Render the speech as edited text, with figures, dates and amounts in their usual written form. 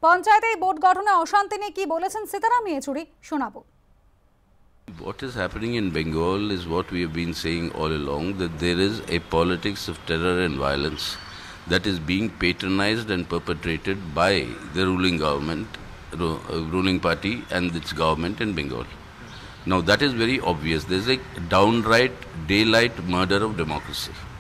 পঞ্চায়েতে বোর্ড গঠনে অশান্তি নিয়ে কি বলেছেন সীতারাম ইয়েচুরি শোনাবো। What is happening in Bengal is what we have been saying all along, that there is a politics of terror and violence that is being patronized and perpetrated by the ruling government, ruling party and its government in Bengal. Now that is very obvious. There is a downright daylight murder of democracy.